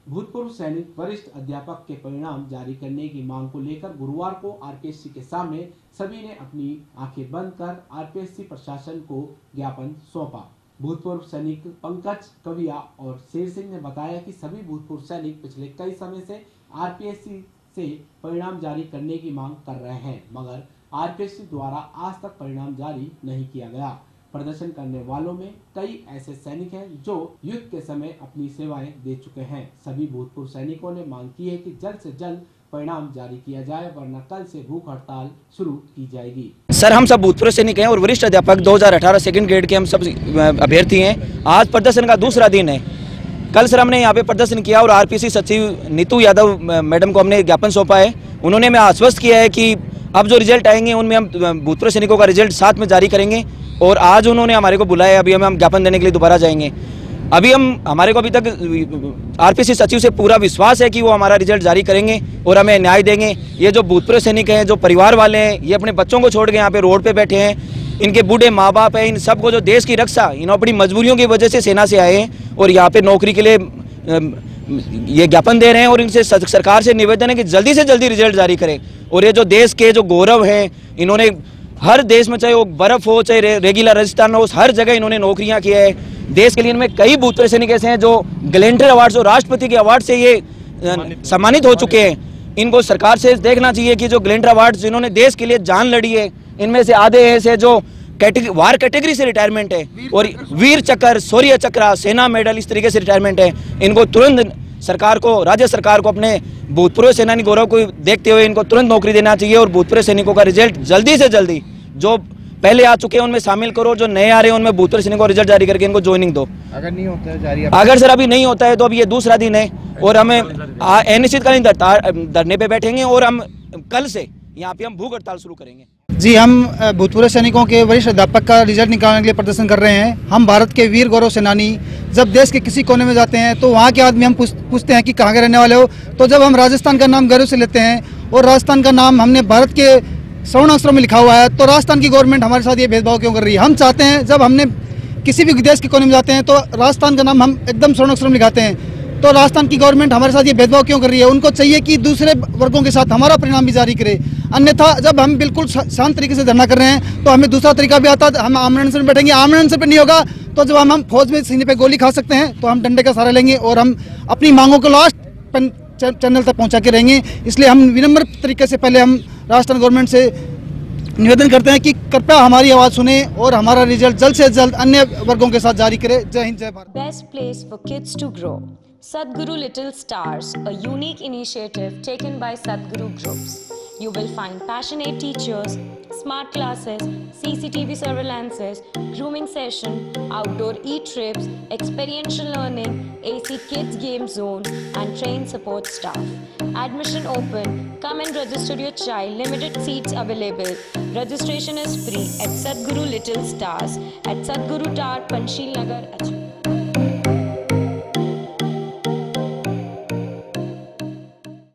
भूतपूर्व सैनिक वरिष्ठ अध्यापक के परिणाम जारी करने की मांग को लेकर गुरुवार को आरपीएससी के सामने सभी ने अपनी आंखें बंद कर आरपीएससी प्रशासन को ज्ञापन सौंपा। भूतपूर्व सैनिक पंकज कविया और शेर सिंह ने बताया कि सभी भूतपूर्व सैनिक पिछले कई समय से आरपीएससी से परिणाम जारी करने की मांग कर रहे हैं, मगर आरपीएससी द्वारा आज तक परिणाम जारी नहीं किया गया। प्रदर्शन करने वालों में कई ऐसे सैनिक हैं जो युद्ध के समय अपनी सेवाएं दे चुके हैं। सभी भूतपूर्व सैनिकों ने मांग की है कि जल्द से जल्द परिणाम जारी किया जाए, वरना कल से भूख हड़ताल शुरू की जाएगी। सर, हम सब भूतपूर्व सैनिक हैं और वरिष्ठ अध्यापक 2018 सेकंड ग्रेड के हम सब अभ्यर्थी हैं। आज प्रदर्शन का दूसरा दिन है। कल सर हमने यहाँ पे प्रदर्शन किया और आरपीएससी सचिव नीतू यादव मैडम को हमने ज्ञापन सौंपा है। उन्होंने हमें आश्वस्त किया है कि अब जो रिजल्ट आएंगे उनमें हम भूतपूर्व सैनिकों का रिजल्ट साथ में जारी करेंगे और आज उन्होंने हमारे को बुलाया। अभी हम ज्ञापन देने के लिए दोबारा जाएंगे। अभी हमारे को अभी तक आरपीएससी सचिव से पूरा विश्वास है कि वो हमारा रिजल्ट जारी करेंगे और हमें न्याय देंगे। ये जो भूतपूर्व सैनिक हैं, जो परिवार वाले हैं, ये अपने बच्चों को छोड़ के यहाँ पे रोड पे बैठे हैं। इनके बूढ़े माँ बाप हैं, इन सबको जो देश की रक्षा इन अपनी मजबूरियों की वजह से सेना से आए हैं और यहाँ पे नौकरी के लिए ये ज्ञापन दे रहे हैं और इनसे सरकार से निवेदन है कि जल्दी से जल्दी रिजल्ट जारी करें। और ये जो देश के जो गौरव हैं, इन्होंने हर देश में, चाहे वो बर्फ हो चाहे रेगिला राजस्थान हो, हर जगह इन्होंने नौकरियां की है देश के लिए। इनमें कई भूतपूर्व सैनिक ऐसे हैं जो ग्लेंटर अवार्ड और राष्ट्रपति के अवार्ड से ये सम्मानित हो चुके हैं। इनको सरकार से देखना चाहिए कि जो ग्लेंटर अवार्ड जिन्होंने देश के लिए जान लड़ी है, इनमें से आधे ऐसे जो वार कैटेगरी से रिटायरमेंट है और वीर चक्र, शौर्य चक्र, सेना मेडल, इस तरीके से रिटायरमेंट है। इनको तुरंत सरकार को, राज्य सरकार को अपने भूतपूर्व सेनानी गौरव को देखते हुए इनको तुरंत नौकरी देना चाहिए और भूतपूर्व सैनिकों का रिजल्ट जल्दी से जल्दी, जो पहले आ चुके हैं उनमें शामिल करो, जो नए आ रहे हैं उनमें भूतपूर्व सैनिकों का रिजल्ट जारी करके इनको ज्वाइनिंग दो। अगर नहीं होता है जारी, अगर सर अभी नहीं होता है तो अब ये दूसरा दिन है और हमें अनिश्चितकालीन धरने पे बैठेंगे और हम कल से यहाँ पे हम भूख हड़ताल शुरू करेंगे। जी, हम भूतपूर्व सैनिकों के वरिष्ठ अध्यापक का रिजल्ट निकालने के लिए प्रदर्शन कर रहे हैं। हम भारत के वीर गौरव सेनानी जब देश के किसी कोने में जाते हैं तो वहाँ के आदमी हम पूछते हैं कि कहाँ के रहने वाले हो, तो जब हम राजस्थान का नाम गर्व से लेते हैं और राजस्थान का नाम हमने भारत के स्वर्ण अक्षरों में लिखा हुआ है, तो राजस्थान की गवर्नमेंट हमारे साथ ये भेदभाव क्यों कर रही है? हम चाहते हैं जब हमने किसी भी देश के कोने में जाते हैं तो राजस्थान का नाम हम एकदम स्वर्ण अक्षरों में लिखाते हैं, तो राजस्थान की गवर्नमेंट हमारे साथ ये भेदभाव क्यों कर रही है? उनको चाहिए कि दूसरे वर्गों के साथ हमारा परिणाम भी जारी करे। अन्यथा जब हम बिल्कुल शांत तरीके से धरना कर रहे हैं तो हमें दूसरा तरीका भी आता है, हम आमने सामने बैठेंगे। आमने सामने पे नहीं होगा तो जब हम फौज में सीने पे गोली खा सकते हैं तो हम डंडे का सहारा लेंगे और हम अपनी मांगों को लास्ट चैनल तक पहुंचा के रहेंगे। इसलिए हम विनम्र तरीके से पहले हम राजस्थान गवर्नमेंट से निवेदन करते हैं कि कृपया हमारी आवाज़ सुने और हमारा रिजल्ट जल्द से जल्द अन्य वर्गों के साथ जारी करे। जय हिंद, जय Bharat. Best place for kids to grow, Sadhguru Little Stars, a unique initiative taken by Sadhguru Groups. You will find passionate teachers, smart classes, CCTV surveillances, grooming session, outdoor e-trips, experiential learning, AC Kids Game Zone, and trained support staff. Admission open. Come and register your child. Limited seats available. Registration is free at Sadhguru Little Stars at Sadhguru Tower, Panchsheel Nagar, Ajmer.